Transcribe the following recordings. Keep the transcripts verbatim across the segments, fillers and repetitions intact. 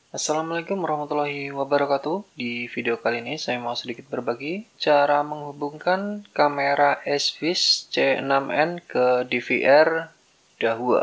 Assalamualaikum warahmatullahi wabarakatuh. Di video kali ini saya mau sedikit berbagi cara menghubungkan kamera ESVIS C enam N ke D V R Dahua.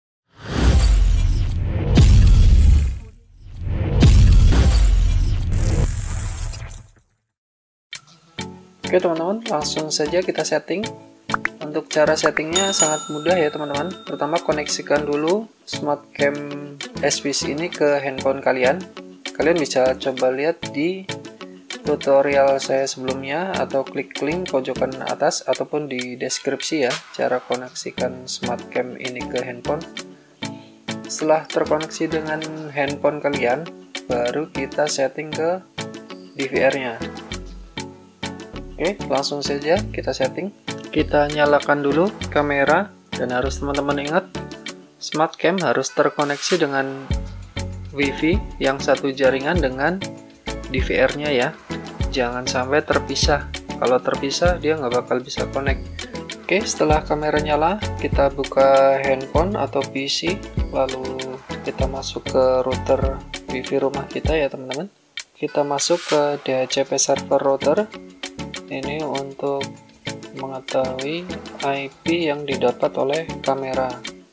Oke teman-teman, langsung saja kita setting. Untuk cara settingnya sangat mudah ya teman-teman. Pertama, koneksikan dulu SmartCam ESVIS ini ke handphone kalian. Kalian bisa coba lihat di tutorial saya sebelumnya atau klik link pojokan atas ataupun di deskripsi ya, cara koneksikan SmartCam ini ke handphone. Setelah terkoneksi dengan handphone kalian, baru kita setting ke D V R-nya. Oke, langsung saja kita setting. Kita nyalakan dulu kamera, dan harus teman-teman ingat SmartCam harus terkoneksi dengan WiFi yang satu jaringan dengan D V R-nya ya. Jangan sampai terpisah. Kalau terpisah dia nggak bakal bisa connect. Oke, setelah kamera nyala, kita buka handphone atau P C, lalu kita masuk ke router WiFi rumah kita ya teman-teman. Kita masuk ke D H C P server router. Ini untuk mengetahui I P yang didapat oleh kamera.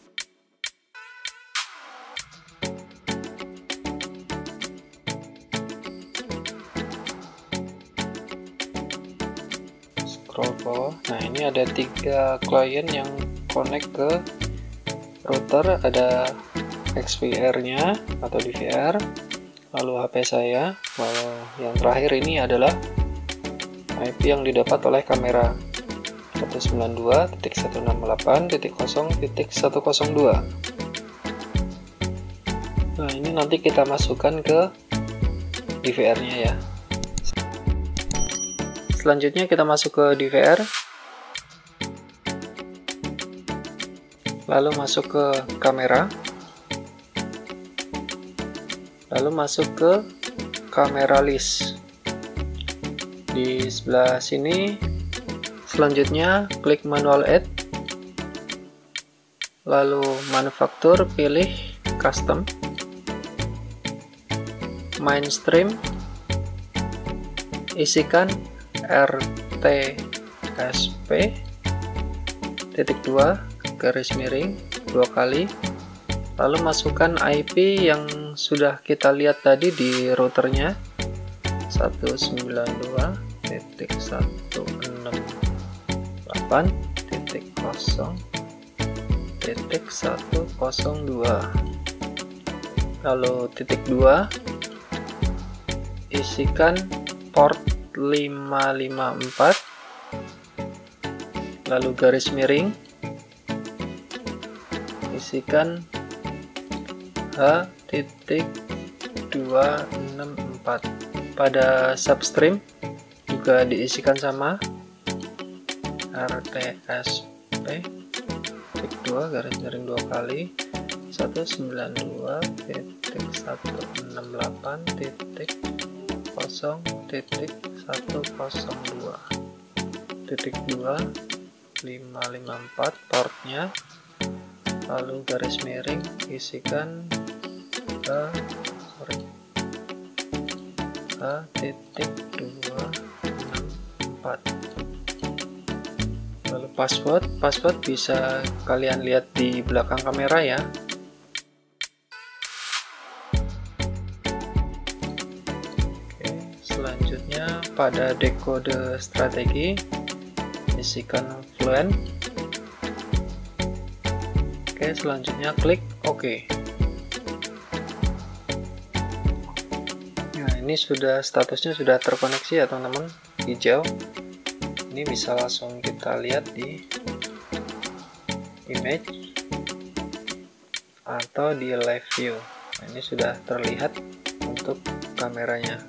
Scroll bawah. Nah, ini ada tiga klien yang connect ke router. Ada X V R-nya atau D V R, lalu H P saya, lalu yang terakhir ini adalah I P yang didapat oleh kamera seratus sembilan puluh dua titik seratus enam puluh delapan titik nol titik seratus dua. Nah, ini nanti kita masukkan ke D V R-nya ya. Selanjutnya kita masuk ke D V R, lalu masuk ke kamera, lalu masuk ke kamera list. Di sebelah sini selanjutnya klik manual add, lalu manufaktur, pilih custom, mainstream, isikan R T S P titik dua garis miring dua kali, lalu masukkan I P yang sudah kita lihat tadi di routernya seratus sembilan puluh dua titik seratus enam puluh delapan titik nol titik seratus dua, lalu titik dua isikan port lima lima empat, lalu garis miring isikan H titik dua enam empat. Pada substream juga diisikan sama R T S P titik dua garis miring dua kali seratus sembilan puluh dua titik seratus enam puluh delapan titik nol titik seratus dua titik dua lima lima empat portnya, lalu garis miring isikan ke sorry H titik dua enam empat. Lalu password password bisa kalian lihat di belakang kamera ya. Oke, selanjutnya pada dekode strategi isikan fluent. Oke, selanjutnya klik OK. Ini sudah statusnya sudah terkoneksi ya teman-teman, hijau. Ini bisa langsung kita lihat di image atau di live view. Nah, ini sudah terlihat untuk kameranya.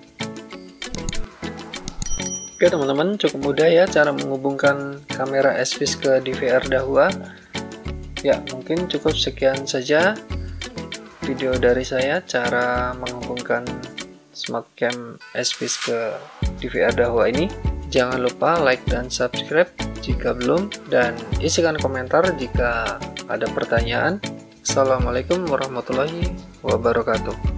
Oke teman-teman, cukup mudah ya cara menghubungkan kamera ESVIS ke D V R Dahua. Ya, mungkin cukup sekian saja video dari saya cara menghubungkan SmartCam ESVIS ke D V R Dahua ini. Jangan lupa like dan subscribe jika belum, dan isikan komentar jika ada pertanyaan. Assalamualaikum warahmatullahi wabarakatuh.